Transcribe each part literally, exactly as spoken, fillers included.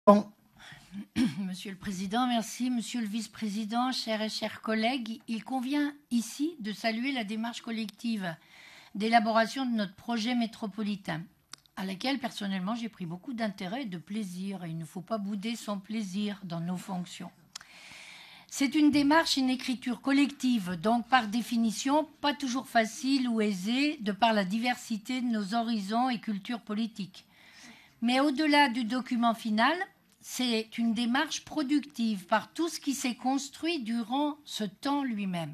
Bon. Monsieur le Président, merci. Monsieur le Vice-président, chers et chers collègues, il convient ici de saluer la démarche collective d'élaboration de notre projet métropolitain, à laquelle personnellement j'ai pris beaucoup d'intérêt et de plaisir. Et il ne faut pas bouder son plaisir dans nos fonctions. C'est une démarche, une écriture collective, donc par définition pas toujours facile ou aisée de par la diversité de nos horizons et cultures politiques. Mais au-delà du document final, c'est une démarche productive par tout ce qui s'est construit durant ce temps lui-même.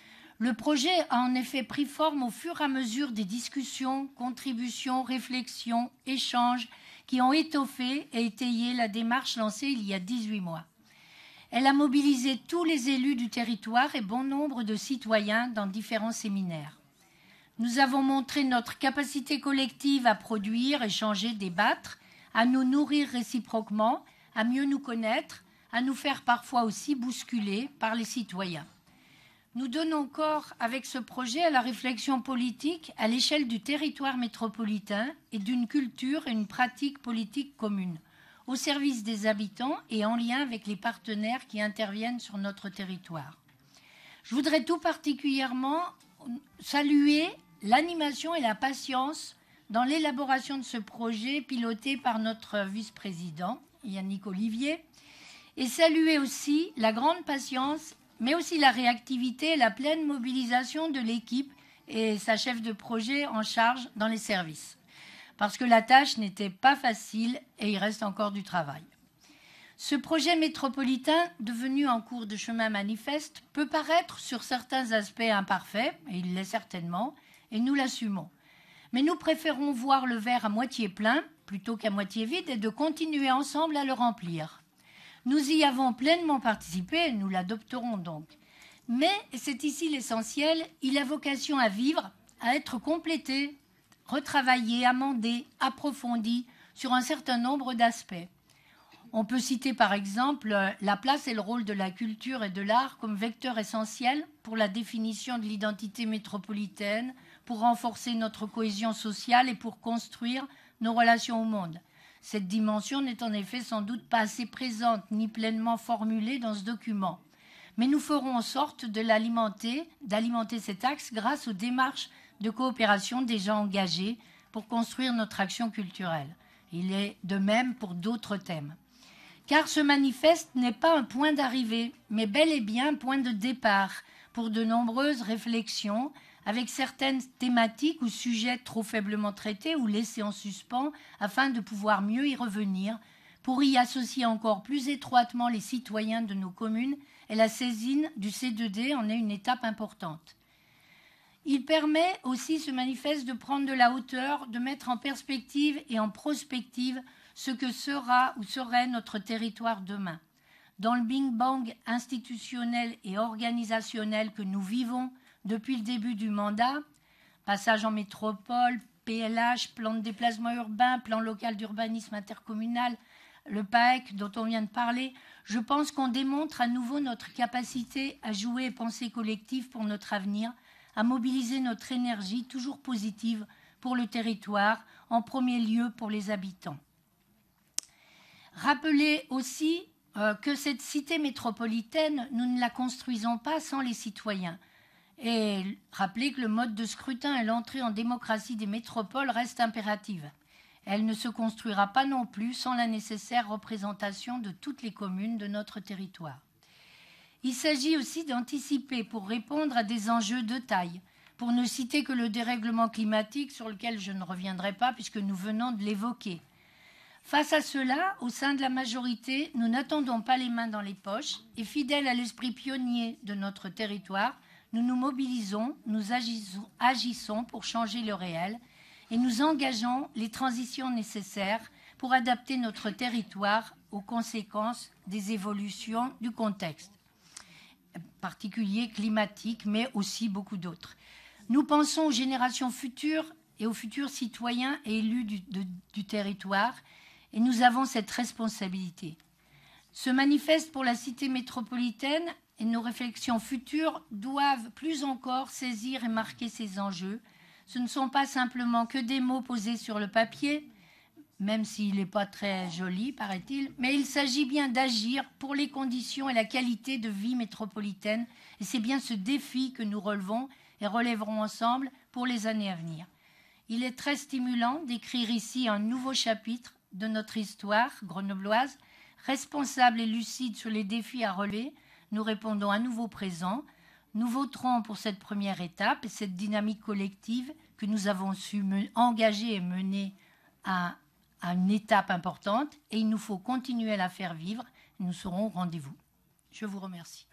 Le projet a en effet pris forme au fur et à mesure des discussions, contributions, réflexions, échanges qui ont étoffé et étayé la démarche lancée il y a dix-huit mois. Elle a mobilisé tous les élus du territoire et bon nombre de citoyens dans différents séminaires. Nous avons montré notre capacité collective à produire, échanger, débattre, à nous nourrir réciproquement, à mieux nous connaître, à nous faire parfois aussi bousculer par les citoyens. Nous donnons corps avec ce projet à la réflexion politique à l'échelle du territoire métropolitain et d'une culture et une pratique politique commune, au service des habitants et en lien avec les partenaires qui interviennent sur notre territoire. Je voudrais tout particulièrement saluer l'animation et la patience dans l'élaboration de ce projet piloté par notre vice-président, Yannick Olivier, et saluer aussi la grande patience, mais aussi la réactivité et la pleine mobilisation de l'équipe et sa chef de projet en charge dans les services. Parce que la tâche n'était pas facile et il reste encore du travail. Ce projet métropolitain, devenu en cours de chemin manifeste, peut paraître sur certains aspects imparfait, et il l'est certainement, et nous l'assumons. Mais nous préférons voir le verre à moitié plein plutôt qu'à moitié vide et de continuer ensemble à le remplir. Nous y avons pleinement participé et nous l'adopterons donc. Mais, et c'est ici l'essentiel, il a vocation à vivre, à être complété, retravaillé, amendé, approfondi sur un certain nombre d'aspects. On peut citer par exemple la place et le rôle de la culture et de l'art comme vecteur essentiel pour la définition de l'identité métropolitaine, pour renforcer notre cohésion sociale et pour construire nos relations au monde. Cette dimension n'est en effet sans doute pas assez présente ni pleinement formulée dans ce document. Mais nous ferons en sorte de l'alimenter, d'alimenter cet axe grâce aux démarches de coopération déjà engagées pour construire notre action culturelle. Il est de même pour d'autres thèmes. Car ce manifeste n'est pas un point d'arrivée, mais bel et bien un point de départ pour de nombreuses réflexions avec certaines thématiques ou sujets trop faiblement traités ou laissés en suspens afin de pouvoir mieux y revenir, pour y associer encore plus étroitement les citoyens de nos communes, et la saisine du C deux D en est une étape importante. Il permet aussi, ce manifeste, de prendre de la hauteur, de mettre en perspective et en prospective ce que sera ou serait notre territoire demain. Dans le bing-bang institutionnel et organisationnel que nous vivons depuis le début du mandat, passage en métropole, P L H, plan de déplacement urbain, plan local d'urbanisme intercommunal, le P A E C dont on vient de parler, je pense qu'on démontre à nouveau notre capacité à jouer et penser collectif pour notre avenir, à mobiliser notre énergie toujours positive pour le territoire, en premier lieu pour les habitants. Rappelez aussi euh, que cette cité métropolitaine, nous ne la construisons pas sans les citoyens. Et rappelez que le mode de scrutin et l'entrée en démocratie des métropoles restent impératives. Elle ne se construira pas non plus sans la nécessaire représentation de toutes les communes de notre territoire. Il s'agit aussi d'anticiper pour répondre à des enjeux de taille, pour ne citer que le dérèglement climatique sur lequel je ne reviendrai pas puisque nous venons de l'évoquer. Face à cela, au sein de la majorité, nous n'attendons pas les mains dans les poches et fidèles à l'esprit pionnier de notre territoire, nous nous mobilisons, nous agissons, agissons pour changer le réel et nous engageons les transitions nécessaires pour adapter notre territoire aux conséquences des évolutions du contexte, particulier climatique, mais aussi beaucoup d'autres. Nous pensons aux générations futures et aux futurs citoyens et élus du, de, du territoire, et nous avons cette responsabilité. Ce manifeste pour la cité métropolitaine et nos réflexions futures doivent plus encore saisir et marquer ces enjeux. Ce ne sont pas simplement que des mots posés sur le papier, même s'il n'est pas très joli, paraît-il. Mais il s'agit bien d'agir pour les conditions et la qualité de vie métropolitaine. Et c'est bien ce défi que nous relevons et relèverons ensemble pour les années à venir. Il est très stimulant d'écrire ici un nouveau chapitre de notre histoire grenobloise. Responsable et lucide sur les défis à relever, nous répondons à nouveau présent. Nous voterons pour cette première étape et cette dynamique collective que nous avons su engager et mener à, à une étape importante. Et il nous faut continuer à la faire vivre. Nous serons au rendez-vous. Je vous remercie.